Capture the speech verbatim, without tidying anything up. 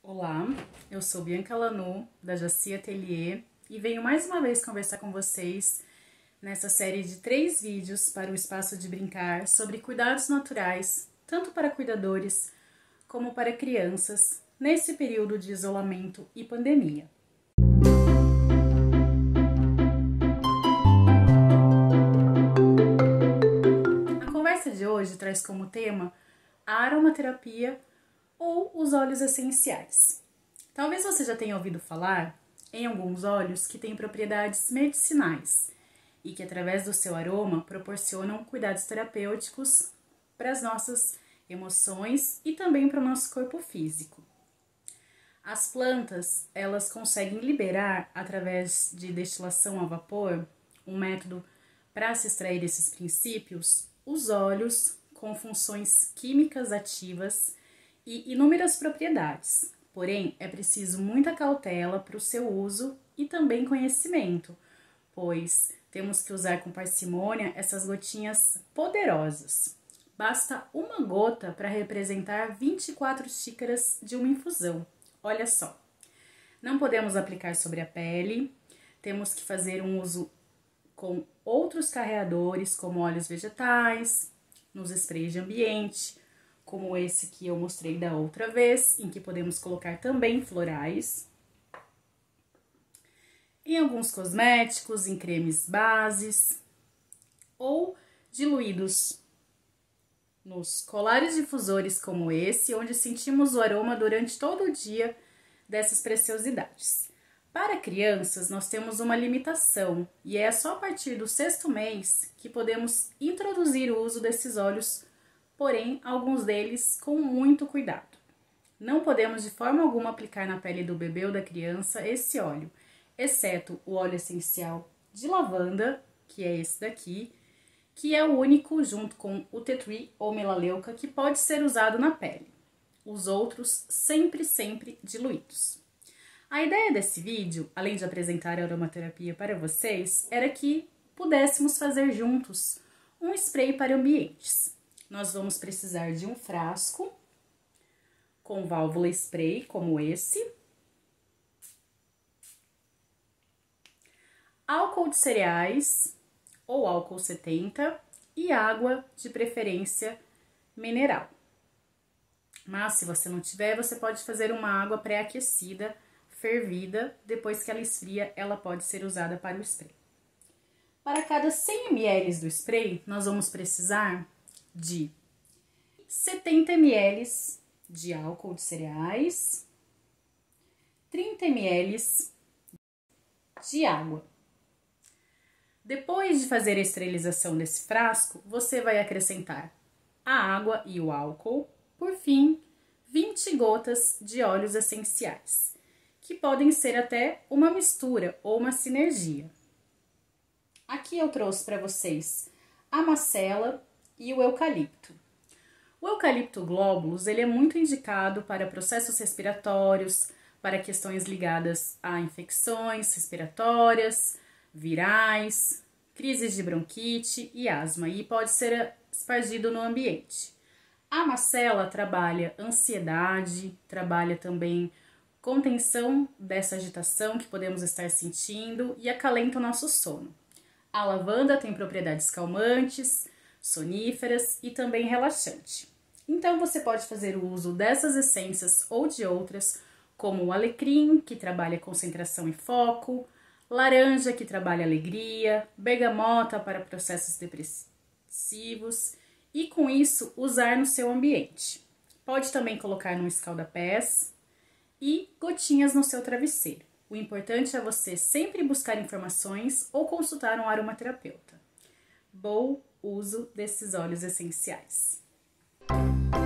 Olá, eu sou Bianca Lanu, da Jaci Atelier, e venho mais uma vez conversar com vocês nessa série de três vídeos para o Espaço de Brincar sobre cuidados naturais, tanto para cuidadores como para crianças, nesse período de isolamento e pandemia. A conversa de hoje traz como tema a aromaterapia ou os óleos essenciais. Talvez você já tenha ouvido falar em alguns óleos que têm propriedades medicinais e que, através do seu aroma, proporcionam cuidados terapêuticos para as nossas emoções e também para o nosso corpo físico. As plantas, elas conseguem liberar, através de destilação a vapor, um método para se extrair esses princípios, os óleos com funções químicas ativas e inúmeras propriedades. Porém, é preciso muita cautela para o seu uso e também conhecimento, pois temos que usar com parcimônia essas gotinhas poderosas. Basta uma gota para representar vinte e quatro xícaras de uma infusão. Olha só, não podemos aplicar sobre a pele, temos que fazer um uso com outros carreadores, como óleos vegetais, nos sprays de ambiente, como esse que eu mostrei da outra vez, em que podemos colocar também florais. Em alguns cosméticos, em cremes bases, ou diluídos nos colares difusores como esse, onde sentimos o aroma durante todo o dia dessas preciosidades. Para crianças, nós temos uma limitação, e é só a partir do sexto mês que podemos introduzir o uso desses óleos, porém, alguns deles com muito cuidado. Não podemos de forma alguma aplicar na pele do bebê ou da criança esse óleo, exceto o óleo essencial de lavanda, que é esse daqui, que é o único, junto com o tea tree ou melaleuca, que pode ser usado na pele. Os outros sempre, sempre diluídos. A ideia desse vídeo, além de apresentar a aromaterapia para vocês, era que pudéssemos fazer juntos um spray para ambientes. Nós vamos precisar de um frasco com válvula spray, como esse, álcool de cereais ou álcool setenta e água, de preferência mineral. Mas se você não tiver, você pode fazer uma água pré-aquecida, fervida, depois que ela esfria, ela pode ser usada para o spray. Para cada cem mililitros do spray, nós vamos precisar de setenta mililitros de álcool de cereais, trinta mililitros de água. Depois de fazer a esterilização desse frasco, você vai acrescentar a água e o álcool, por fim, vinte gotas de óleos essenciais, que podem ser até uma mistura ou uma sinergia. Aqui eu trouxe para vocês a macela e o eucalipto. O eucalipto globulus, ele é muito indicado para processos respiratórios, para questões ligadas a infecções respiratórias, virais, crises de bronquite e asma, e pode ser espargido no ambiente. A macela trabalha ansiedade, trabalha também contenção dessa agitação que podemos estar sentindo e acalenta o nosso sono. A lavanda tem propriedades calmantes, soníferas e também relaxante. Então, você pode fazer o uso dessas essências ou de outras, como o alecrim, que trabalha concentração e foco, laranja, que trabalha alegria, bergamota para processos depressivos, e com isso usar no seu ambiente. Pode também colocar num escalda-pés e gotinhas no seu travesseiro. O importante é você sempre buscar informações ou consultar um aromaterapeuta. Bom uso desses óleos essenciais.